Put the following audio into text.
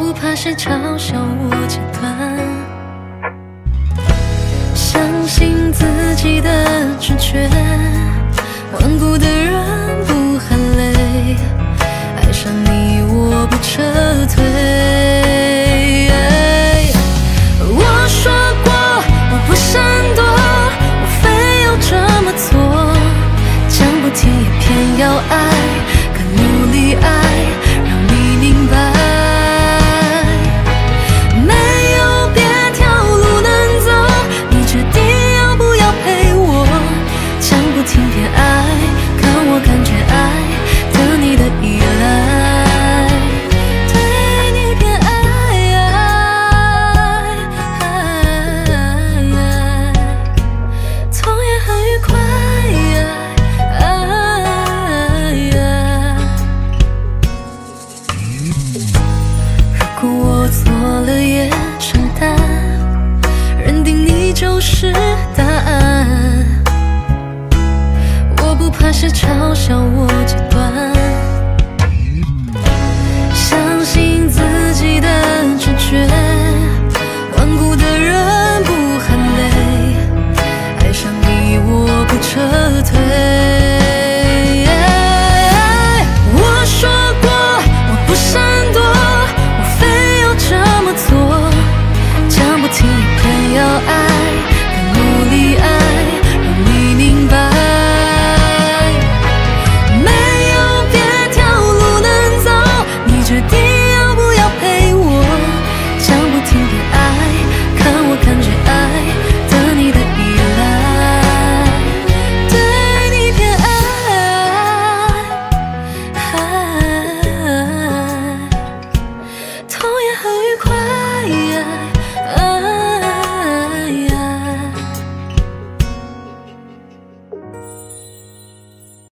不怕谁嘲笑我极端，相信自己的直觉，顽固的人不喊累，爱上你我不撤退。我说过我不闪躲，我非要这么做，讲不听也偏要爱，更努力爱，让你明白。如果我错了也承担，认定你就是答案，我不怕谁嘲笑我极端。